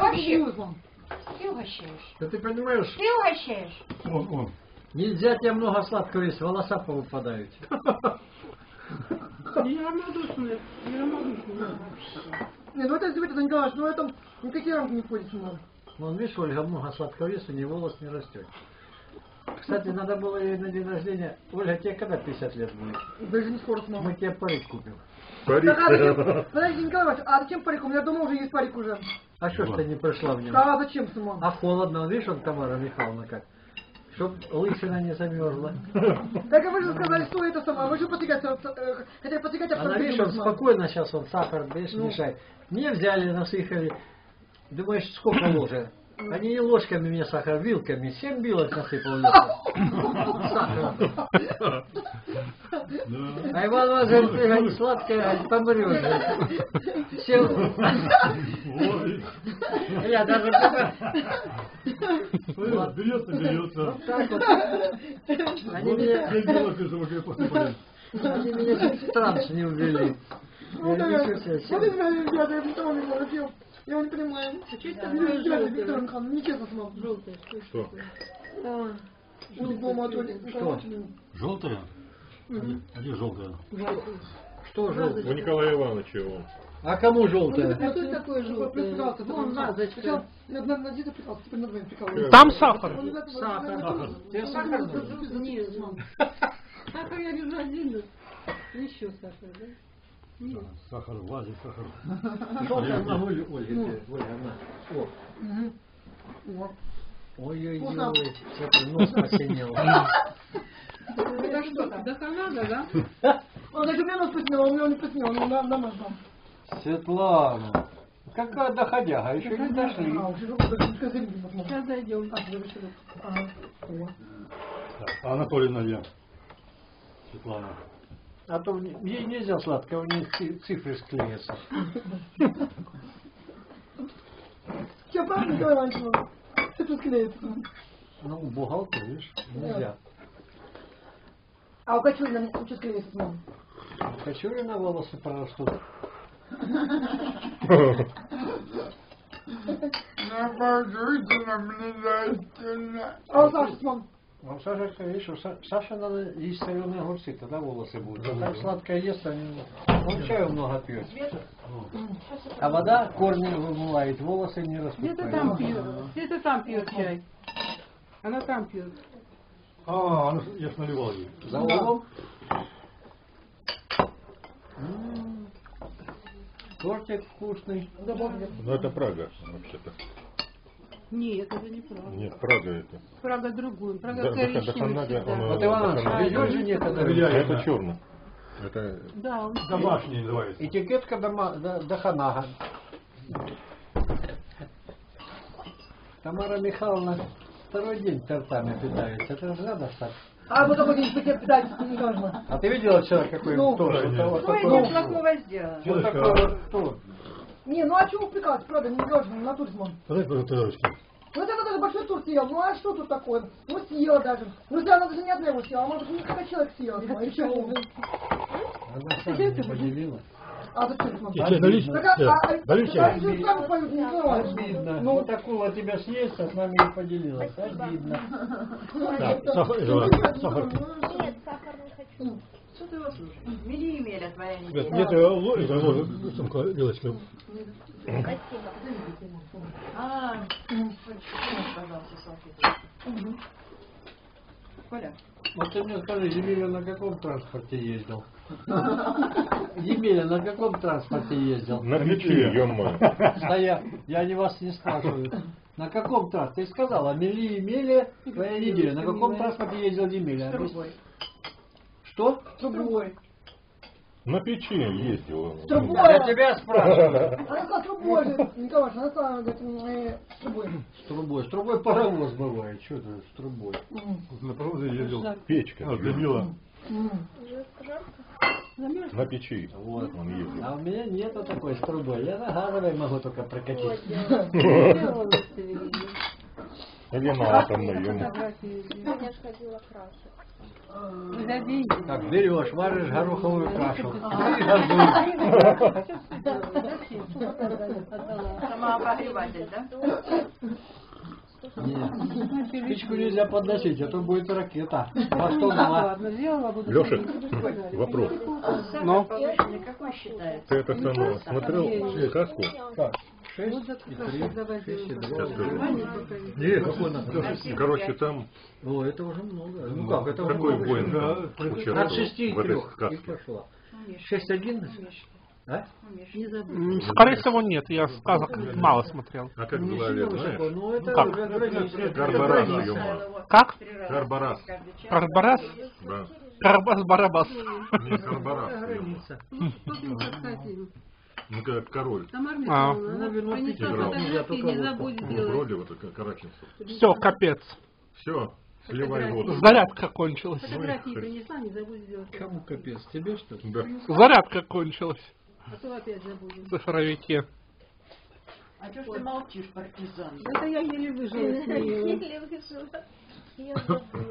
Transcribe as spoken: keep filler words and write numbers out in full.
вообще... Ты угощаешь. Да ты понимаешь? Ты угощаешь. Он, он. Нельзя тебе много сладкого есть, волоса повыпадают. Я малодушная. Я малодушная. Не, ну это, Дмитрий Николаевич, ну это никакие рамки не входит сюда. Вон, видишь, Ольга много сладкого ест, у нее волос не растет. Кстати, надо было ей на день рождения... Ольга, тебе когда пятьдесят лет будет? Даже не скоро снова. Мы тебе парик купим. Парик. Так, а зачем? Подожди, Николаевич, а зачем парик? У меня дома уже есть парик уже. А что ж ты не пришла в нем? А зачем, Симон? А холодно, видишь, он Тамара Михайловна как? Чтоб лысина не замерзла. Так а вы же сказали, что это самое. Вы же потягать, э, хотя потягать Она, видишь, он спокойно сейчас, он сахар, видишь, Ну. мешает. Мне взяли, насыхали. Думаешь, сколько ложек? Они не ложками мне сахар, вилками. Семь вилок насыпал я. Сахар. А Иван Вазович, ты говорит, сладкое, помрешь. Сел. Я даже пока... Берется, берется. Вот так вот. Они меня... Они меня в транс не увели. Ну, Я да, ничего себе, вот сел. это, ребята, я никого не говорил. Я его не понимаю. А что это Я такое не знаю, желтое? Виктор Михайлович, нечестно с вами. Желтое. Что? А, по-любому, а то ли- Что? Желтая? А где желтая? Что желтое? У Николая Ивановича его. А кому желтое? А что такое желтое? Вон вазочка. Надо надо прикалываться, теперь надо прикалываться. Там сахар. Сахар. Тебе сахар нужен? Нет, мам. Сахар я вижу один. Еще сахар, да? Нет. Сахар, вазик, сахар. Желтое могу, Ольга, тебе, Ольга, на. О. Мгм. Вот. Ой-ой-ой, что-то нос посинел. Это что там? Доханада, да? Он даже у меня нос посинел, а у него не посинел, он на на нос там. Светлана, какая доходяга, еще не дошли. А, уже даже не сказали, не посмотрел. Сейчас зайдем. А, завершили. Ага. О. А Анатольевна я. Светлана. А то ей нельзя сладкое, у нее ци- цифры склеятся. Че, правда, Николай Иванович? Это склеится. Ну, бухгалтер, видишь, нельзя. А у Качурина что склеится, мам? Кочурина волосы прорастут. А у Саши, мам? А у Саши, видишь, у Са- Саше надо есть соленые огурцы, тогда волосы будут. А так сладкое ест, они... он чаю много пьет. А вода корни вымывает, волосы не растут. Где-то там пьет. Где-то там пьет чай. Она там пьет. А, она- я ж наливал ей. За углом. М, Тортик вкусный. Ну это Прага вообще-то. Нет, это не Прага. Нет, Прага это. Прага другую. Прага Да, коричневый Даханага, всегда. он- Вот Иван Даханага. ведет же некогда. Я, это черный. Это Да, он домашний называется. Этикетка дома, да, Даханага. Тамара Михайловна второй день тортами питается. Это же надо так. А вот такой день пакет питать не должно. А ты видела человека какой Ну, тоже? да, Вот нет. вот Что такой- я плохого сделала? вот Девочка, такой вот кто? Не, ну а чего прикалываться, правда, не должно, на туре, мам. Дай тарелочки. Ну это даже большой тур съел, ну а что тут такое? Ну съела даже. Ну если она даже не одна его съела, а может несколько человек съела. Ну, и чего? Она сама не поделила. А зачем, мам? Чай налить? Так, а, а, а, Налить а, чай? они же сами поют, не знаю. Обидно. Ну, Вот такого тебя съесть, а с нами не поделилась. Обидно. Так, сахар, это, сахар. Нет, сахар не хочу. Что ты его слушаешь? Мели Емеля твоя не Нет, нет, это ло- это ложь, сумка, вилочка. Спасибо. А, пожалуйста, салфетку. Коля. Вот ты мне скажи, Емеля на каком транспорте ездил? Емеля на каком транспорте ездил? На печи, ё-моё. Да я, я не вас не спрашиваю. На каком транспорте? Ты сказала, Мели Емеля, твоя неделя. На каком транспорте ездил Емеля? Трубой. Что? трубой. На печи ездил. Трубой. Я тебя спрашиваю. Она сказала, с трубой же, Николай, она сказала, говорит, э, с трубой. С трубой. С трубой паровоз бывает. Что ты с трубой? На паровозе ездил. Печка. А, дымила. На печи. Вот. Он ездил. А у меня нету такой с трубой. Я на газовой могу только прокатить. Или на атомной, ё-моё. Сегодня ж ходила краше. За деньги. Так, берешь, варишь гороховую кашу. Самообогреватель, да? Нет. Спичку нельзя подносить, а то будет ракета. Во что она? Ладно, сделала, буду Леша, ходить. вопрос. Сахар Ну? повышенный какой считается? Ты это самое смотрел сказку? Так, Вот шесть за и как три. раз заводила. Шесть и Сейчас два. скажу. Нет, какой надо? Короче, там О, это уже много. Ну как, это уже какой много. воин Да. там От участвовал шести и в этой трех. И сказке? пошла. Умешка. Шесть одиннадцать? А? Не забудь. М, Скорее всего, нет. Я сказок мало смотрел. А как Не была лет, сильно высоко, знаешь? но это Как? уже граница. Карбарас Граница. ее мало. Как? Три раза Карбарас. каждый час. Карбарас? Да. Карбас-барабас. Не Карбарас. Это её мало. граница. Ну, сколько мы подхватили. Ну, как король. Тамара А. Михайловна, она Ну, вино пить принесла играл. фотографии, Только не вот забудь Ну, сделать. вроде вот это Караченцев. Все, капец. Все, сливай воду. Зарядка кончилась. Фотографии принесла, не забудь сделать. Кому капец? Тебе что ли? Да. Зарядка кончилась А то опять забудем. в цифровике. А что ж ты молчишь, партизан? Это я еле выжила с нее. Еле выжила. Я забыла.